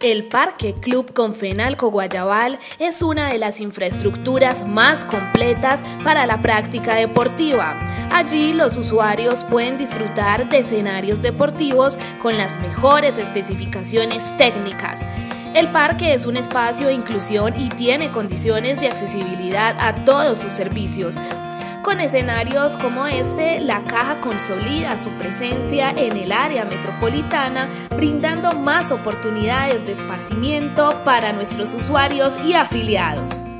El Parque Club Confenalco Guayabal es una de las infraestructuras más completas para la práctica deportiva. Allí los usuarios pueden disfrutar de escenarios deportivos con las mejores especificaciones técnicas. El parque es un espacio de inclusión y tiene condiciones de accesibilidad a todos sus servicios. Con escenarios como este, la Caja consolida su presencia en el área metropolitana, brindando más oportunidades de esparcimiento para nuestros usuarios y afiliados.